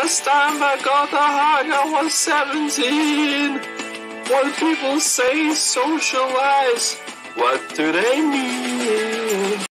last time I got the hug, I was 17. When people say socialize, what do they mean?